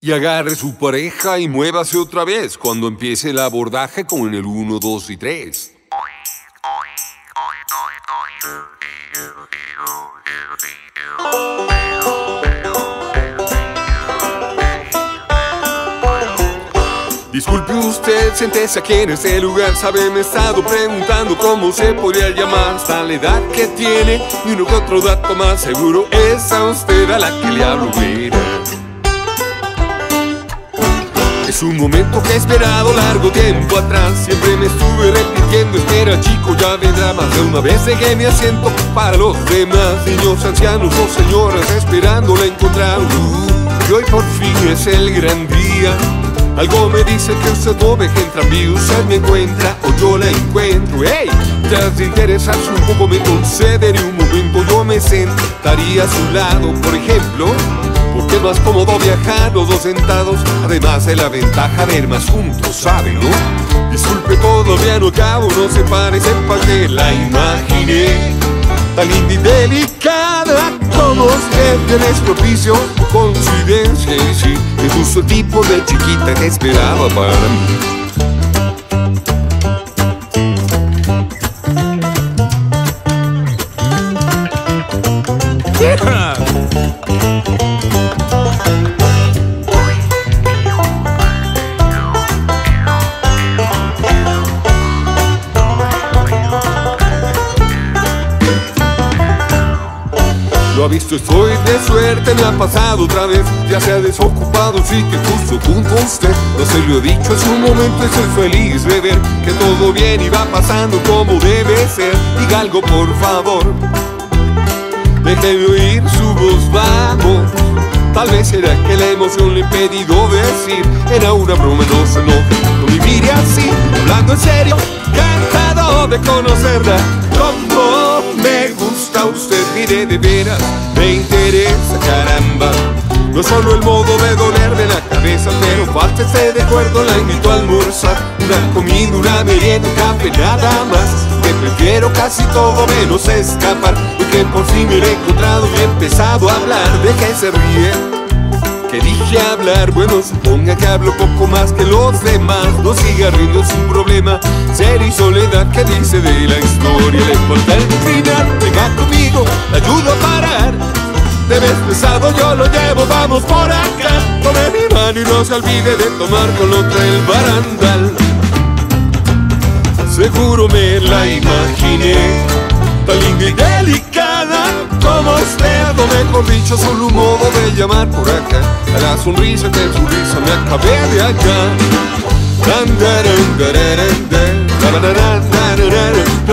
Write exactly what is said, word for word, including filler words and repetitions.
Y agarre su pareja y muévase otra vez cuando empiece el abordaje como en el uno, dos y tres. Disculpe usted, siéntese aquí en este lugar. Sabe, me he estado preguntando cómo se podría llamar hasta la edad que tiene y uno que otro dato más. Seguro es a usted a la que le hablo, mira. Es un momento que he esperado largo tiempo atrás. Siempre me estuve repitiendo, espera chico, ya vendrá. Más de una vez dejé mi asiento para los demás, niños, ancianos o señoras, esperándola encontrar. uh, Y hoy por fin es el gran día. Algo me dice que usted no ve que entra mí, usted me encuentra o yo la encuentro. ¡Ey! Tras de interesarse un poco me concederé un momento. Yo me sentaría a su lado, por ejemplo, porque es más cómodo viajar los dos sentados. Además de la ventaja de ir más juntos, ¿sabe, no? Disculpe, todavía no acabo, no se pare, sepa que la imaginé tan linda y delicada como usted, que es propicio, coincidencia, y sí, es justo el tipo de chiquita que esperaba para mí. Yeah. Lo ha visto, estoy de suerte, me ha pasado otra vez. Ya se ha desocupado, sí que justo junto a usted. No se lo he dicho, es un momento, estoy feliz de ver que todo bien y va pasando como debe ser. Diga algo por favor, déjeme oír su voz, vamos. Tal vez será que la emoción le he impedido decir. Era una broma, no se enoje, no me mire así. Hablando en serio, encantado de conocerla. Como me gusta usted, mire de veras, me interesa, caramba. No solo el modo de dolerme la cabeza, pero falta esté de acuerdo, la invito a almorzar. Una comida, una merienda, un café, nada más. Que prefiero casi todo menos escapar. Y que por fin me he encontrado y he empezado a hablar. ¿De qué se ríe? Que dije hablar, bueno, suponga que hablo poco más que los demás. No siga riendo, es un problema serio y soledad. Que dice de la historia, le importa el final. Venga conmigo, te ayudo a parar. De vez pesado yo lo llevo, vamos por acá. Tome mi mano y no se olvide de tomar con otra el barandal. Seguro me la imaginé tan linda y delicada como usted, o mejor dicho, solo un modo de llamar por acá. A la sonrisa que en su risa me acabé de hallar.